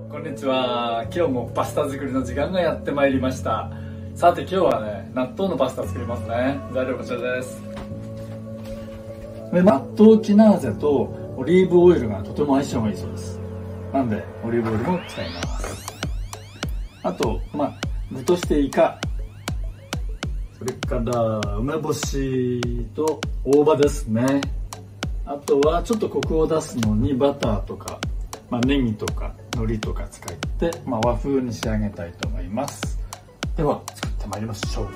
こんにちは。今日もパスタ作りの時間がやってまいりました。さて今日はね、納豆のパスタ作りますね。材料こちらです。納豆キナーゼとオリーブオイルがとても相性がいいそうです。なんでオリーブオイルも使います。あと具としてイカ、それから梅干しと大葉ですね。あとはちょっとコクを出すのにバターとか、ネギとか海苔とか使って、和風に仕上げたいと思います。では作ってまいりましょう。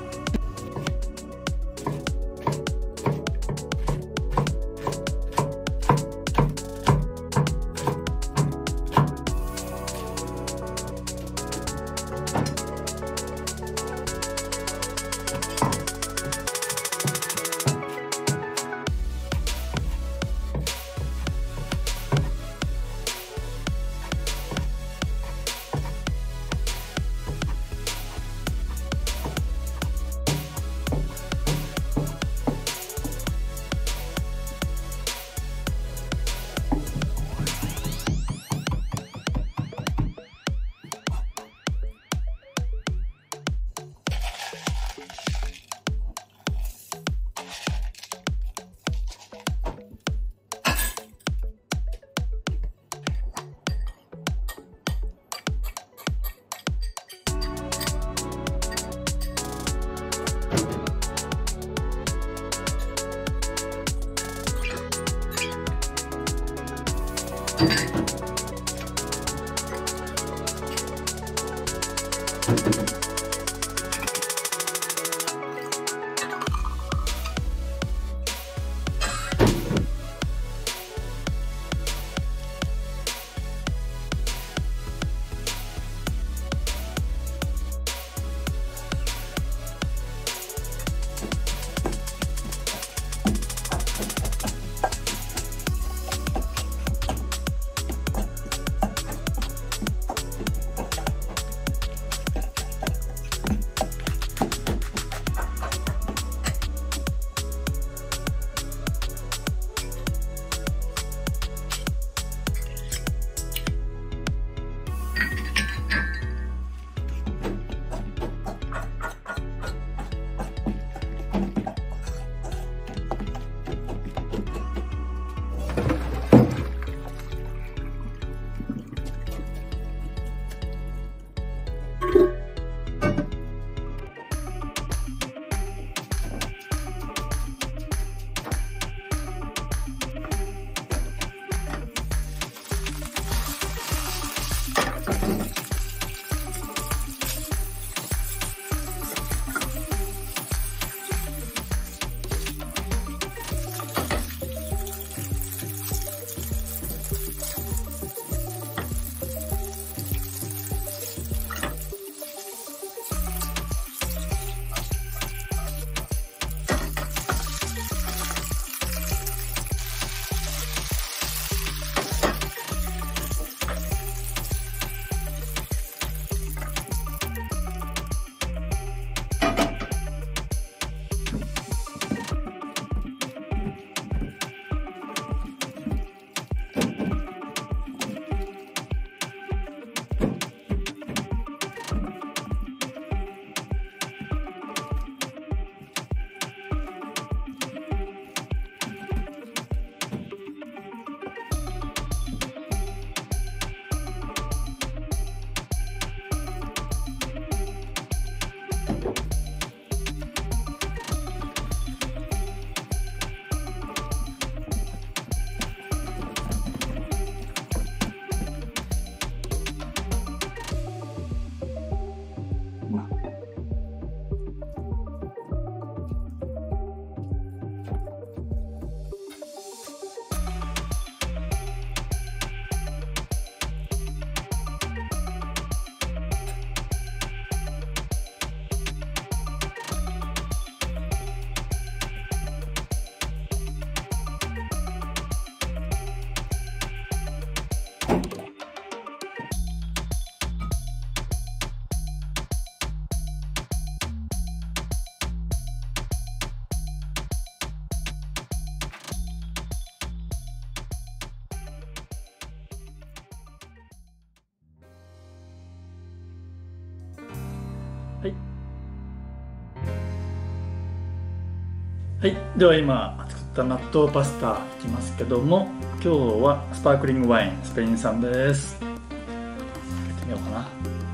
はい、では今作った納豆パスタいきますけども、今日はスパークリングワインスペイン産です。開けてみようかな。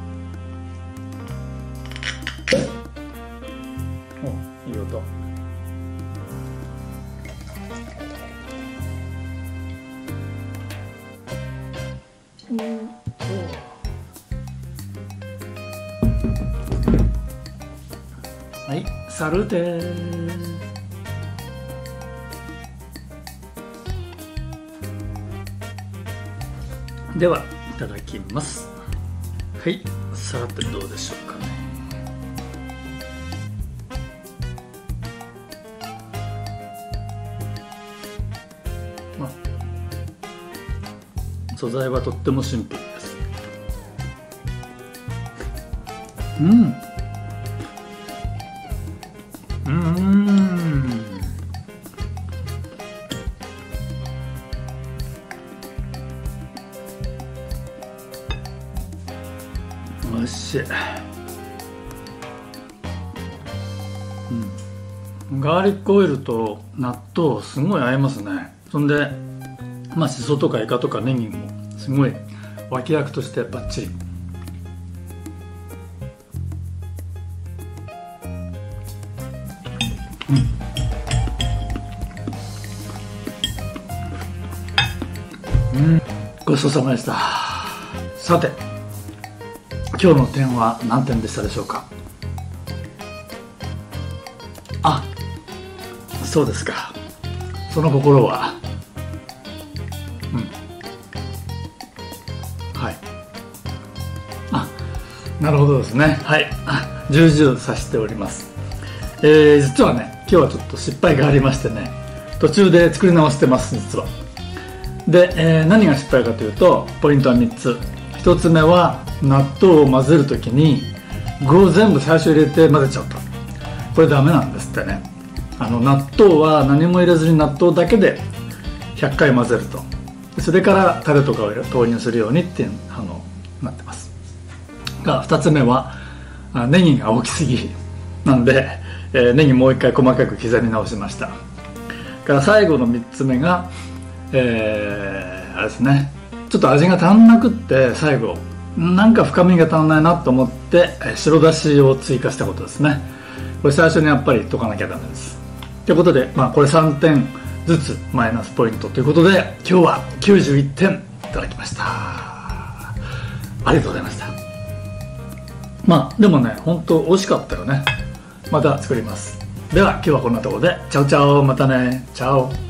お、いい音。はい、サルテー。ではいただきます。はい、さてどうでしょうかね。素材はとってもシンプルです。おいしい。ガーリックオイルと納豆すごい合いますね。そんでしそとかイカとかネギもすごい脇役としてバッチリ。ごちそうさまでした。さて今日の点は何点でしたでしょうか。あ、そうですか。その心ははい。なるほどですね。はい。重々察しております。実はね、今日はちょっと失敗がありましてね、途中で作り直してます、実は。で、何が失敗かというと、ポイントは3つ。1つ目は、納豆を混ぜるときに、具を全部最初入れて混ぜちゃうと。これダメなんですってね。納豆は何も入れずに納豆だけで100回混ぜると。それからタレとかを投入するようにってなってます。が2つ目はネギが大きすぎなんで、ネギもう一回細かく刻み直しました。から最後の3つ目が、あれですね、ちょっと味が足んなくって最後なんか深みが足んないなと思って白だしを追加したことですね。これ最初にやっぱり溶かなきゃダメです。ということで、これ3点ずつマイナスポイントということで、今日は91点いただきました。ありがとうございました。でもね、本当美味しかったよね。また作ります。では今日はこんなところで、チャオチャオ、またね、チャオ。